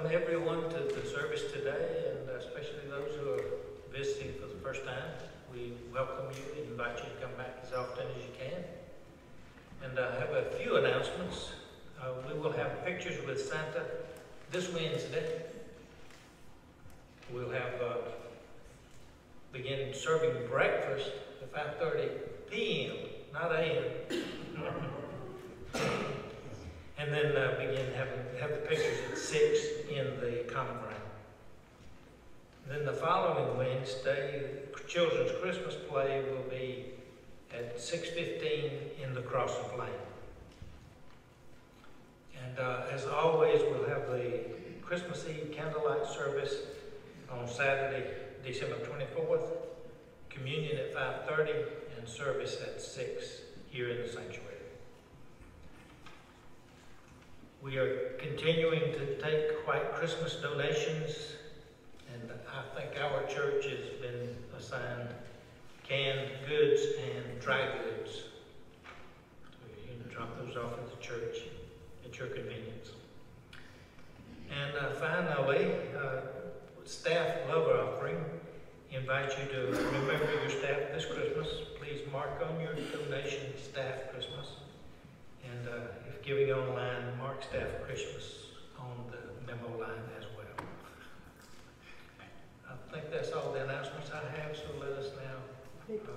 everyone to the service today, and especially those who are visiting for the first time. We welcome you and invite you to come back as often as you can. And I have a few announcements. We will have pictures with Santa this Wednesday. We'll have begin serving breakfast at 5:30 p.m., not a.m. And then begin have the pictures at 6 in the common room. Then the following Wednesday, children's Christmas play will be at 6:15 in the Crossing Lane. And as always, we'll have the Christmas Eve candlelight service on Saturday, December 24th, communion at 5:30, and service at 6 here in the sanctuary. We are continuing to take White Christmas donations, and I think our church has been assigned canned goods and dry goods. So you can drop those off at the church at your convenience. And finally, staff love offering. Invite you to remember your staff this Christmas. Please mark on your donation staff Christmas. And if giving online, mark staff Christmas on the memo line as well. I think that's all the announcements I have, so let us now.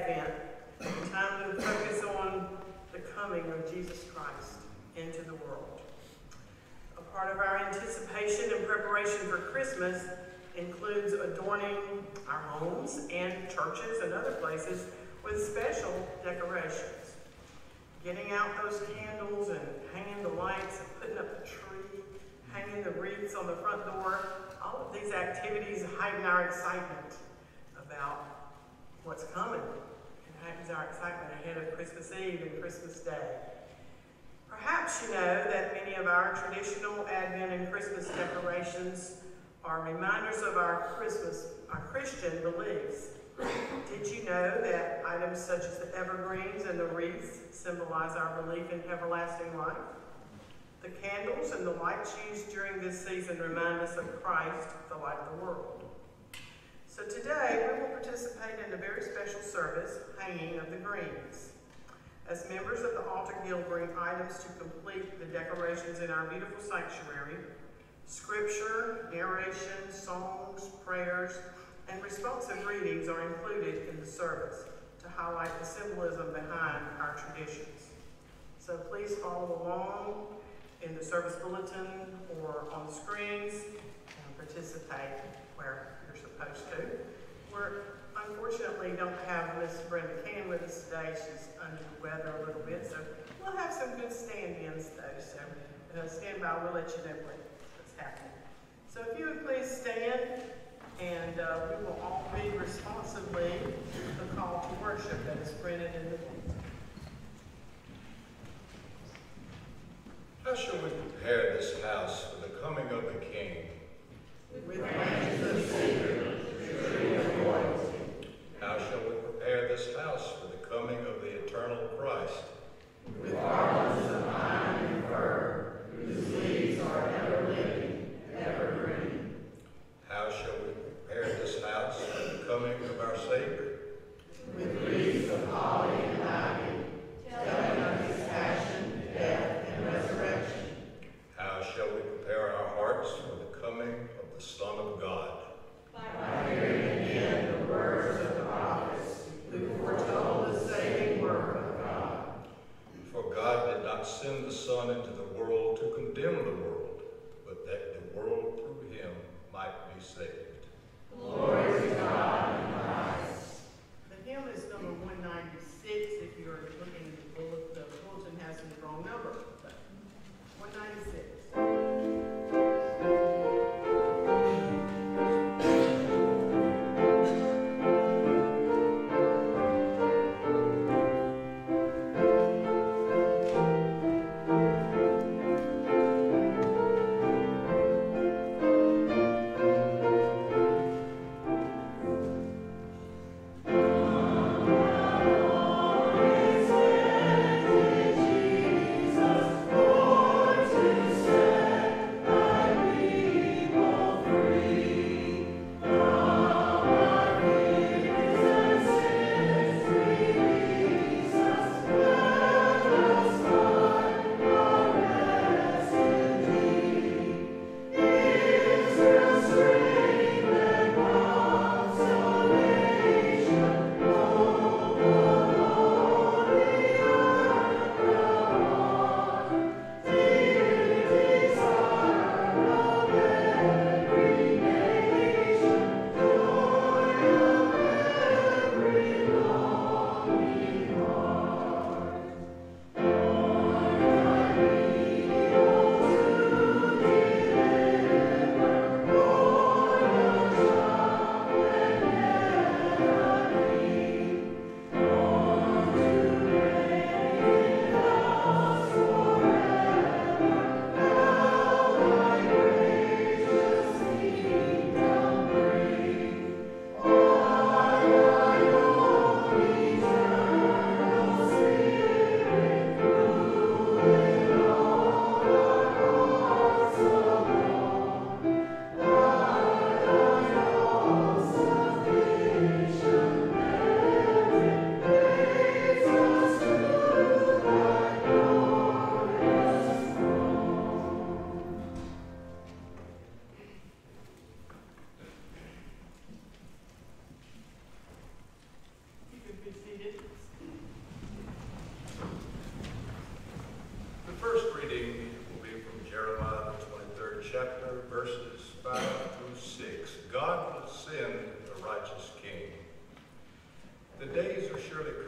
Advent, a time to focus on the coming of Jesus Christ into the world. A part of our anticipation and preparation for Christmas includes adorning our homes and churches and other places with special decorations. Getting out those candles and hanging the lights and putting up the tree, hanging the wreaths on the front door, all of these activities heighten our excitement about what's coming. It heightens our excitement ahead of Christmas Eve and Christmas Day. Perhaps you know that many of our traditional Advent and Christmas decorations are reminders of our Christian beliefs. Did you know that items such as the evergreens and the wreaths symbolize our belief in everlasting life? The candles and the lights used during this season remind us of Christ, the light of the world. So today we will participate in a very special service, hanging of the greens. As members of the Altar Guild bring items to complete the decorations in our beautiful sanctuary, scripture, narration, songs, prayers, and responsive readings are included in the service to highlight the symbolism behind our traditions. So please follow along in the service bulletin or on the screens and participate where you're supposed to. We unfortunately don't have Miss Brenda Can with us today. She's under the weather a little bit, so we'll have some good stand-ins though. So stand by, we'll let you know what's happening. So if you would please stand, and we will all read responsively the call to worship that is printed in the bulletin. How shall we prepare this house for the coming of the King? With branches of cedar, tree of loyalty. How shall we prepare this house for the coming of the eternal Christ? With garlands of pine and fir, whose leaves are ever living, ever green. How shall we prepare this house for the coming of our Savior? With wreaths of holly and ivy, telling of his passion, death, and resurrection. How shall we prepare our hearts for the coming of the Son of God? By hearing again the words of the prophets, who foretold the saving work of God. For God did not send the Son into the world to condemn the world, but that the world through him might be saved. Glory to God in the highest. The hymn is number 196. If you're looking at the bulletin has the wrong number. 196.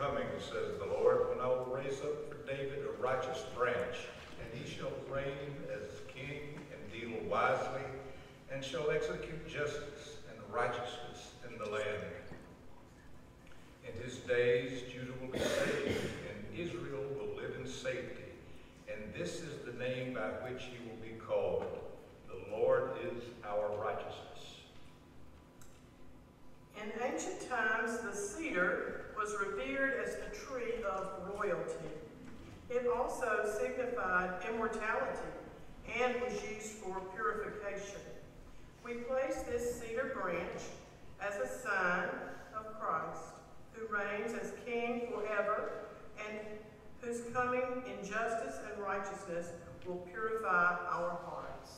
coming, says the Lord, when I will raise up for David a righteous branch, and he shall reign as king and deal wisely, and shall execute justice and righteousness in the land. In his days Judah will be saved, and Israel will live in safety. And this is the name by which he will be called. The Lord is our righteousness. In ancient times, the cedar was revered as the tree of royalty. It also signified immortality and was used for purification. We place this cedar branch as a sign of Christ, who reigns as King forever and whose coming in justice and righteousness will purify our hearts.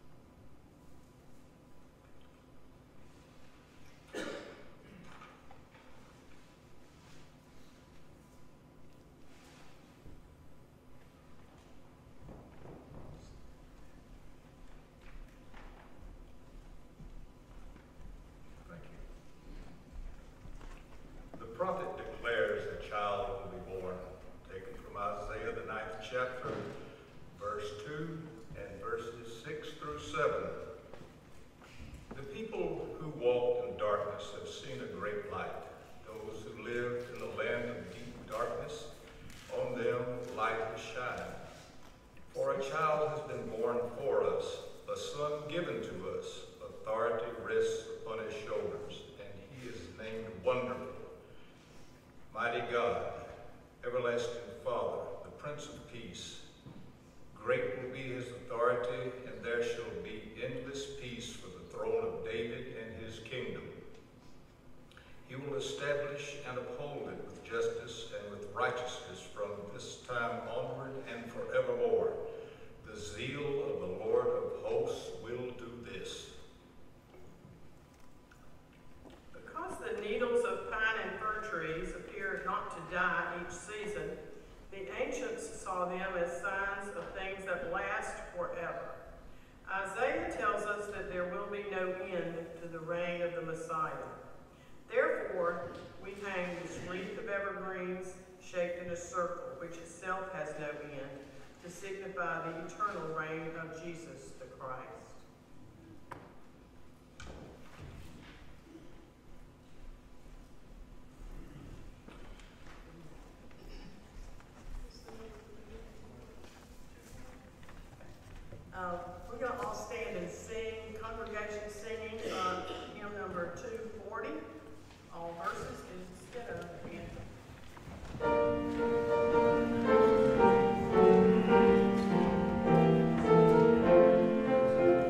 The prophet declares a child will be born, taken from Isaiah, the 9th chapter, verse 2 and verses 6 through 7. The people who walked in darkness have seen a great light. Those who lived in the land of deep darkness, on them light has shined. For a child has been born for us, a son given to us. Authority rests upon his shoulders, and he is named Wonderful, Mighty God, Everlasting Father, the Prince of Peace. Great will be his authority, and there shall be endless peace for the throne of David and his kingdom. He will establish and uphold it with justice and with righteousness from this time onward and forevermore. The zeal of the Lord of hosts will do this. Because the needles of pine and fir trees appear not to die each season, the ancients saw them as signs of things that last forever. Isaiah tells us that there will be no end to the reign of the Messiah. Therefore, we hang this wreath of evergreens shaped in a circle, which itself has no end, to signify the eternal reign of Jesus the Christ. We're going to all stand and sing, congregation singing hymn number 240, all verses instead of the anthem.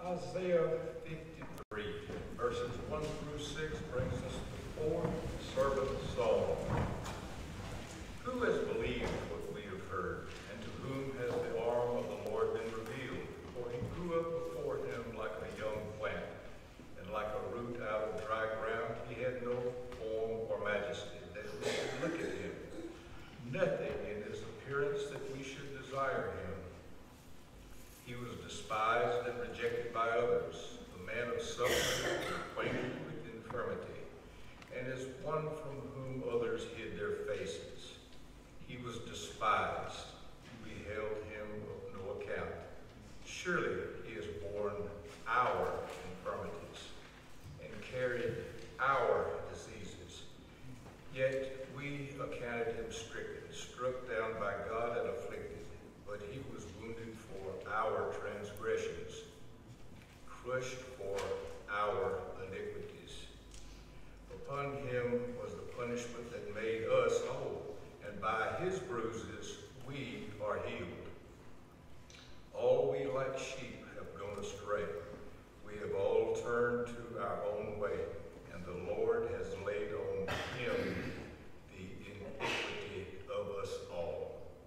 Isaiah 53, verses 1 through 6 brings us the fourth servant song. Who has believed what we have heard, and to whom has the arm of the Lord been revealed? For he grew up before him like a young plant, and like a root out of dry ground. He had no form or majesty that we should look at him, nothing in his appearance that we should desire him. He was despised and rejected by others, a man of suffering, acquainted with infirmity, and as one from whom others hid their faces. He was despised. We held him of no account. Surely he has borne our infirmities and carried our diseases. Yet we accounted him stricken, struck down by God and afflicted. But he was wounded for our transgressions, crushed for our iniquities. Upon him was the punishment that made us whole, and by his bruises we are healed. All we like sheep have gone astray. We have all turned to our own way, and the Lord has laid on him the iniquity of us all.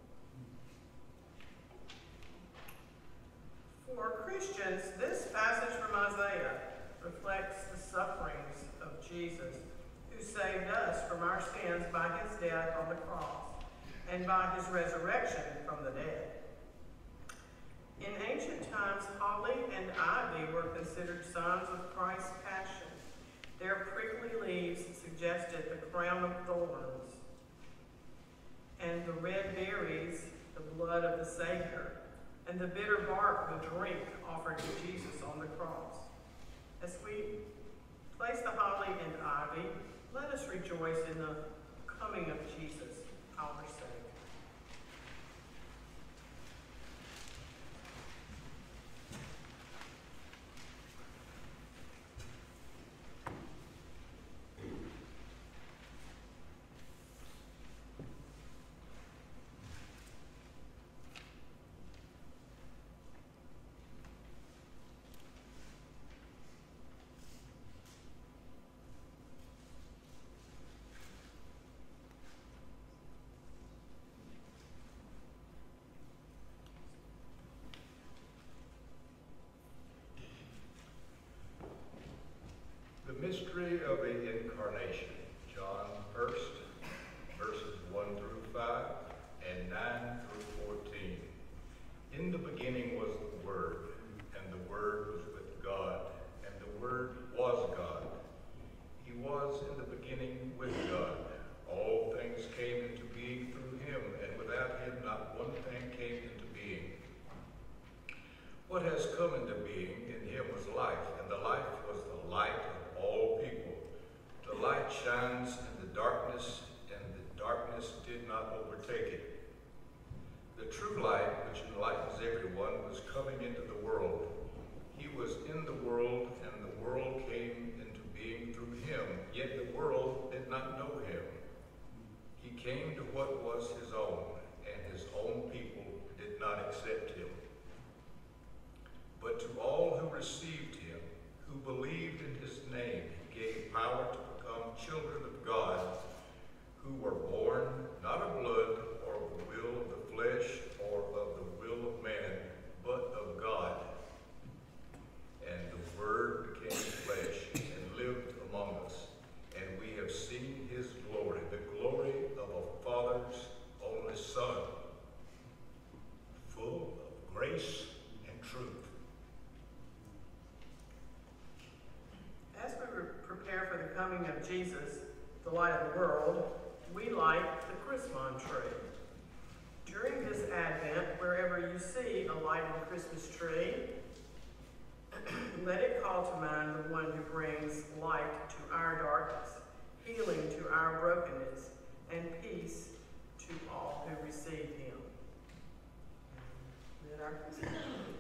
For Christians, this passage from Isaiah reflects the sufferings of Jesus, who saved us from our sins by his death on the cross and by his resurrection from the dead. In ancient times, holly and ivy were considered signs of Christ's passion. Their prickly leaves suggested the crown of thorns, and the red berries, the blood of the Savior, and the bitter bark, the drink offered to Jesus on the cross. As we place the holly and ivy, let us rejoice in the coming of Jesus, our Savior. The mystery of the Incarnation, John 1st, verses 1 through 5 and 9 through 14. In the beginning was the Word, and the Word was with God, and the Word was God. He was in the beginning with God. All things came into being through him, and without him not one thing came into being. What has come into being in him was life, and the life was the light of all people. The light shines in the darkness, and the darkness did not overtake it. The true light, which enlightens everyone, was coming into the world. He was in the world, and the world came into being through him, yet the world did not know him. He came to what was his own, and his own people did not accept him. But to all who received him, who believed in his name, he gave power to become children of God, who were born not of blood, or of the will of the flesh, or of the will of man, but of God. And the Word became flesh and lived among us, and we have seen his glory, the glory of a Father's only Son, full of grace and truth. As we prepare for the coming of Jesus, the light of the world, we light the Christmas tree. During this Advent, wherever you see a lighted Christmas tree, let it call to mind the one who brings light to our darkness, healing to our brokenness, and peace to all who receive him. Let our Christmas tree.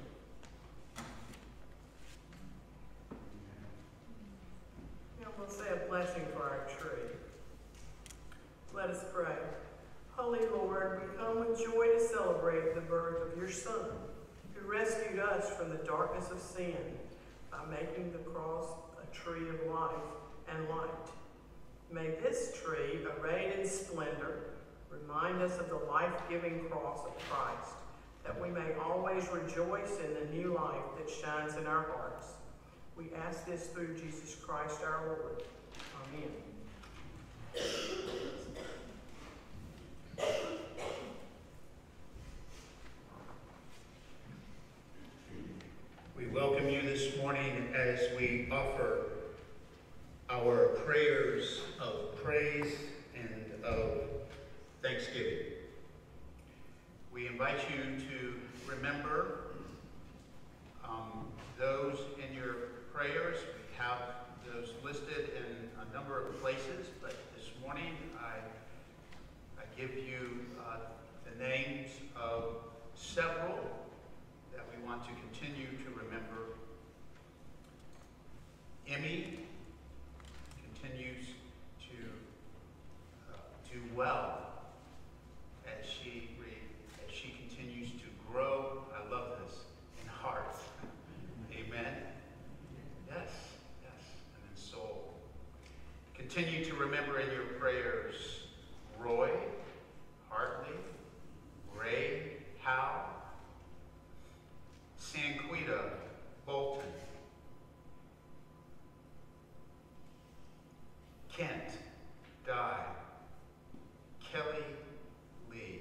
Now we'll say a blessing for our tree. Let us pray. Holy Lord, we come with joy to celebrate the birth of your Son, who rescued us from the darkness of sin by making the cross a tree of life and light. May this tree, arrayed in splendor, remind us of the life-giving cross of Christ, that we may always rejoice in the new life that shines in our hearts. We ask this through Jesus Christ our Lord. Amen. We welcome you this morning as we offer our prayers of praise and of thanksgiving. We invite you to remember those in your prayers. We have those listed in a number of places, but this morning I give you the names of several that we want to continue to remember. Emmy continues to do well as she continues to grow. I love this, in heart. Amen. Yes, and in soul. Continue to remember in your prayers Roy, Hartley, Ray, Howe, Sanquita, Bolton, Kent, Dye, Kelly, Lee,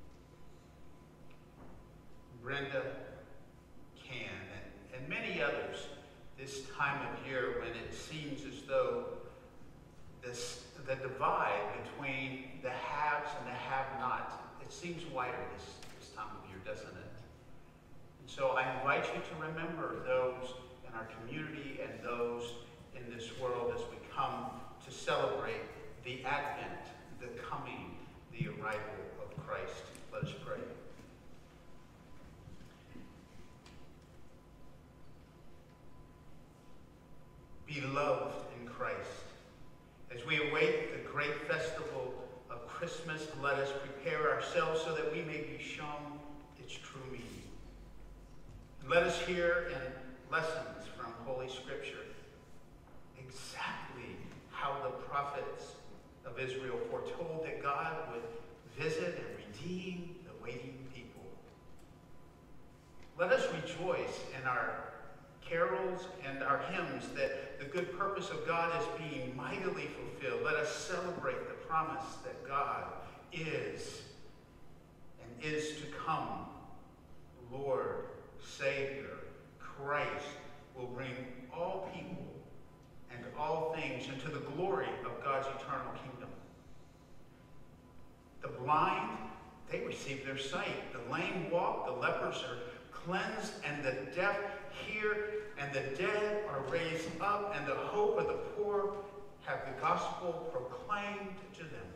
Brenda, Can, and many others this time of year when it seems as though the divide between the haves and the have-nots, it seems wider this time of year, doesn't it? And so I invite you to remember those in our community and those in this world as we come to celebrate the advent, the coming, the arrival of Christ. Let us pray. Beloved in Christ, as we await the great festival of Christmas, let us prepare ourselves so that we may be shown its true meaning. And let us hear in lessons from Holy Scripture exactly how the prophets of Israel foretold that God would visit and redeem the waiting people. Let us rejoice in our carols and our hymns that the good purpose of God is being mightily fulfilled. Let us celebrate the promise that God is and is to come. Lord, Savior, Christ will bring all people and all things into the glory of God's eternal kingdom. The blind, they receive their sight. The lame walk, the lepers are cleansed, and the deaf hear, and the dead are raised up, and the hope of the poor have the gospel proclaimed to them.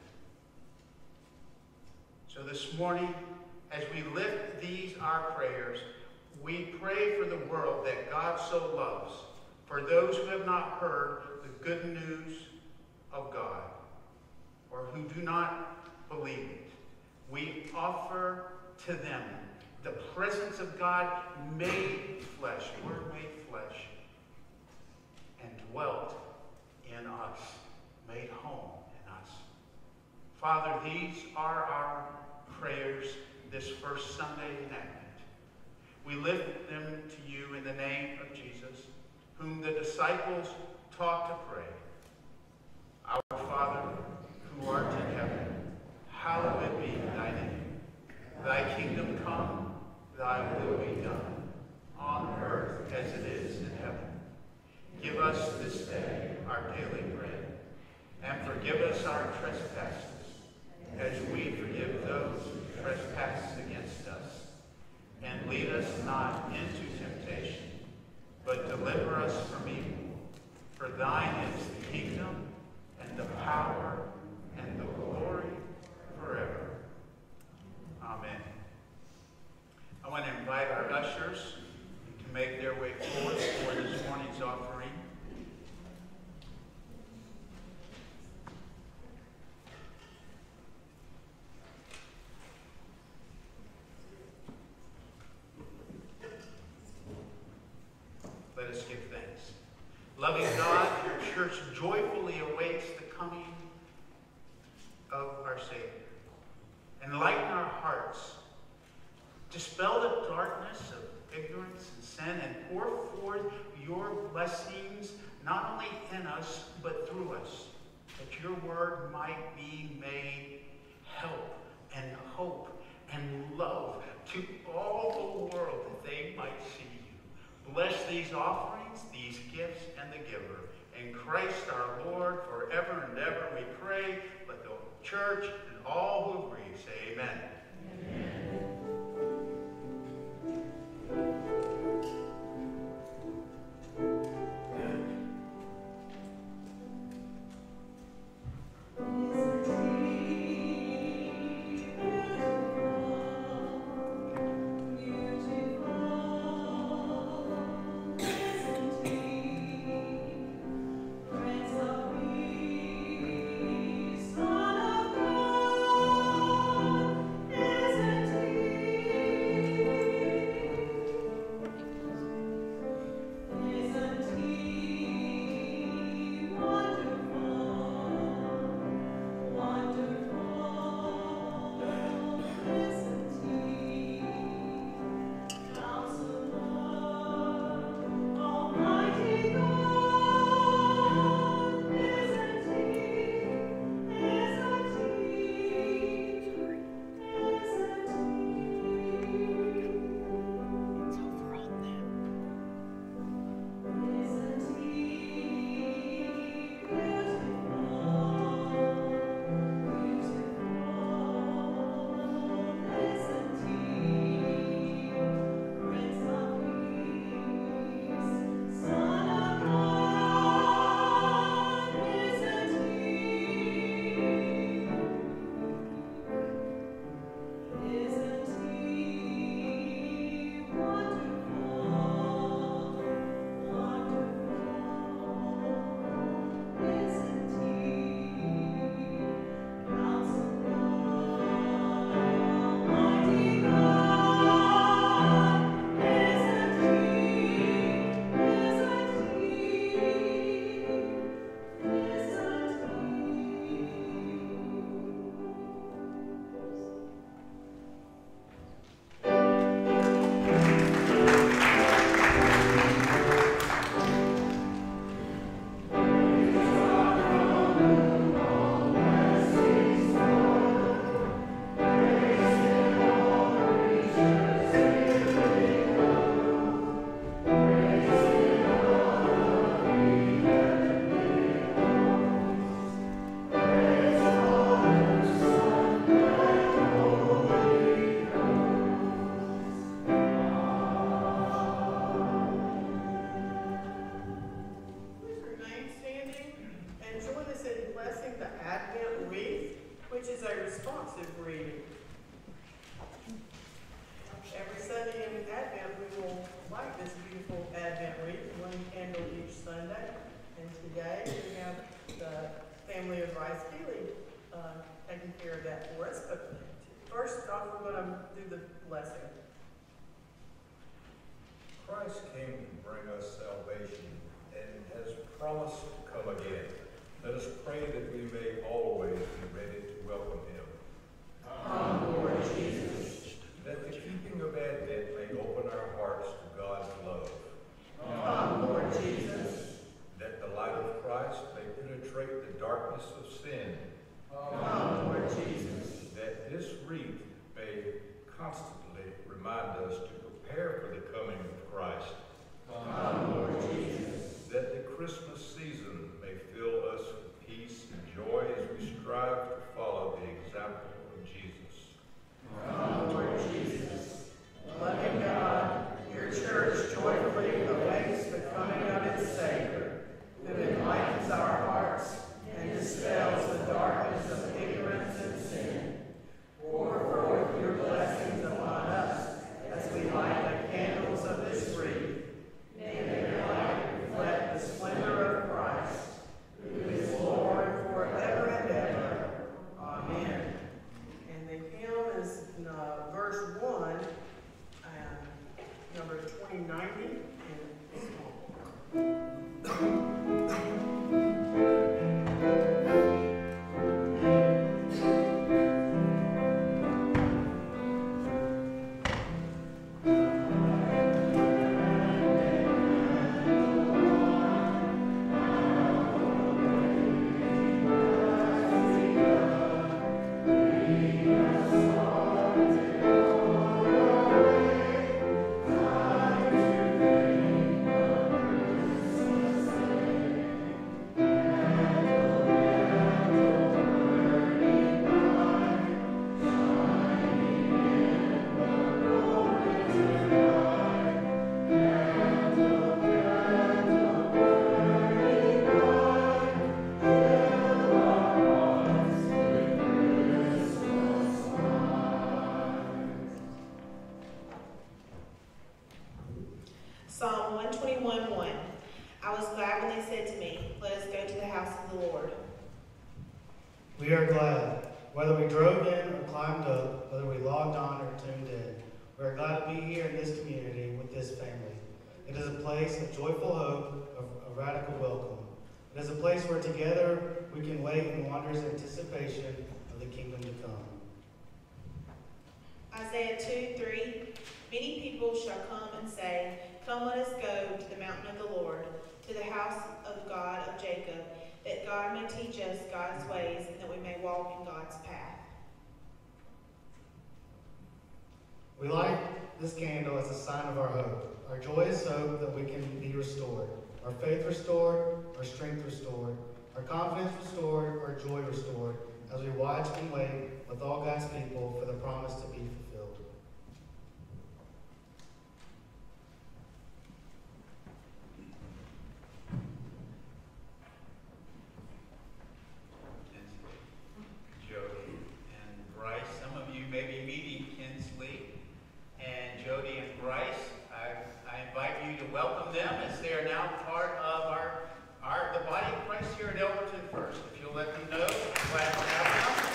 So this morning, as we lift these our prayers, we pray for the world that God so loves, for those who have not heard the good news of God, or who do not believe it. We offer to them the presence of God made flesh, Word made flesh, and dwelt in us, made home in us. Father, these are our prayers this first Sunday in Advent. We lift them to you in the name of Jesus, whom the disciples taught to pray. Our Father, who art in heaven, hallowed be thy name. Thy kingdom come, thy will be done, on earth as it is in heaven. Give us this day our daily bread, and forgive us our trespasses, as we forgive those who trespass against us. And lead us not into temptation, but deliver us from evil. For thine is the kingdom, and the power, and the glory forever. Amen. I want to invite our ushers to make their way forward for this morning's offering. Loving God, your church joyfully awaits the coming of our Savior. Enlighten our hearts. Dispel the darkness of ignorance and sin, and pour forth your blessings not only in us, but through us, that your word might be made help and hope and love to all the world, that they might see you. Bless these offerings, these gifts, and the giver. In Christ our Lord, forever and ever we pray. Let the church and all who agree say amen. Amen. Christ came to bring us salvation and has promised to come again. Let us pray that we may always be ready to welcome him. Come, Lord Jesus. That the keeping of Advent may open our hearts to God's love. Come, Lord Jesus. That the light of Christ may penetrate the darkness of sin. Come, Lord Jesus. That this wreath may constantly remind us to prepare for the coming of Christ. Come, Lord Jesus. That the Christmas season may fill us with peace and joy as we strive to follow the example of Jesus. Come, Lord Jesus. Loving God, your church joyfully awaits the coming of its Savior, who enlightens our hearts and dispels the darkness of ignorance and sin. Pour forth your blessings upon us as we was glad when they said to me, "Let us go to the house of the Lord." We are glad. Whether we drove in or climbed up, whether we logged on or tuned in, we are glad to be here in this community with this family. It is a place of joyful hope, of a radical welcome. It is a place where together we can wait in wondrous anticipation of the kingdom to come. Isaiah 2:3. Many people shall come and say, "Come, let us go to the mountain of the Lord, to the house of God of Jacob, that God may teach us God's ways, and that we may walk in God's path." We light this candle as a sign of our hope. Our joyous hope that we can be restored, our faith restored, our strength restored, our confidence restored, our joy restored, as we watch and wait with all God's people for the promise to be fulfilled. Jody and Bryce. Some of you may be meeting Kinsley and Jody and Bryce. I invite you to welcome them as they are now part of the body of Christ here at Elberton First. If you'll let them know, I'm glad to have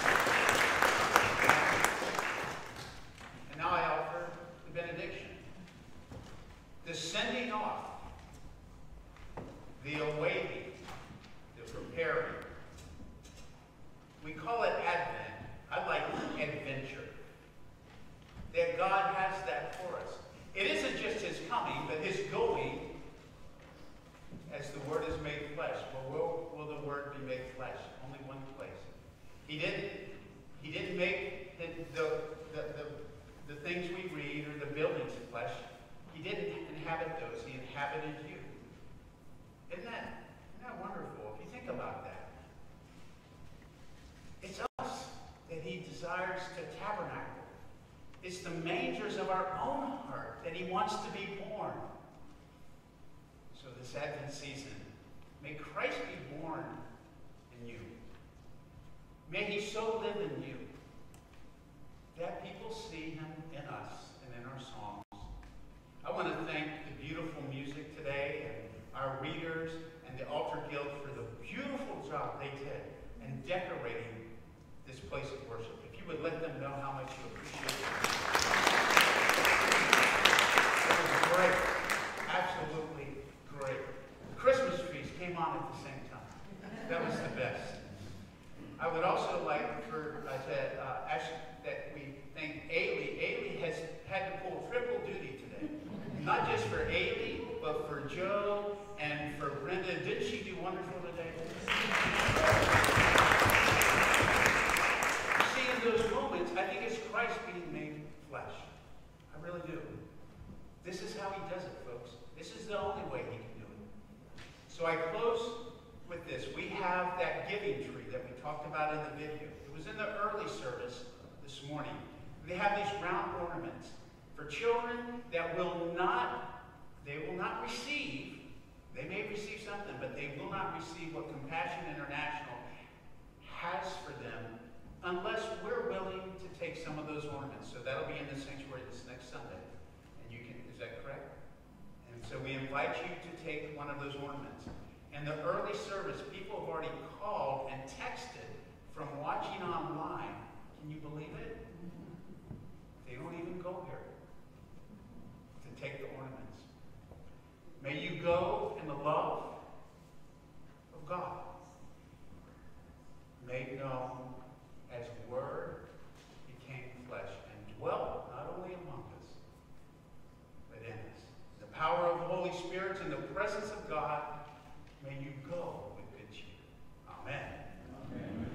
them. And now I offer the benediction. The sending off, the awaiting, the preparing. We call it Advent. I like adventure. That God has that for us. It isn't just his coming, but his going as the Word is made flesh. Well, will the Word be made flesh? Only one place. He didn't make the things we read or the buildings flesh. He didn't inhabit those. He inhabited you. Isn't that wonderful? If you think about that. It's us that he desires to tabernacle. It's the mangers of our own heart that he wants to be born. So this Advent season, may Christ be born in you. May he so live in you that people see him in us and in our songs. I want to thank the beautiful music today and our readers and the Altar Guild for the beautiful job they did in decorating this place of worship. If you would let them know how much you appreciate it. It was great. Absolutely great. The Christmas trees came on at the same time. That was the best. I would also like to ask that we thank Ailey. Ailey has had to pull triple duty today. Not just for Ailey, but for Joe and for Brenda. Didn't she do wonderful today? See, in those moments, I think it's Christ being made flesh. I really do. This is how he does it, folks. This is the only way he can do it. So I close with this. We have that giving tree that we talked about in the video. It was in the early service this morning. They have these round ornaments for children that will not receive. They may receive something, but they will not receive what Compassion International has for them unless we're willing to take some of those ornaments. So that'll be in the sanctuary this next Sunday. And you can, is that correct? And so we invite you to take one of those ornaments. In the early service, people have already called and texted from watching online. Can you believe it? They don't even go here to take the ornaments. May you go in the love of God, made known as Word became flesh and dwelt not only among us, but in us. The power of the Holy Spirit and the presence of God, may you go with good cheer. Amen. Amen.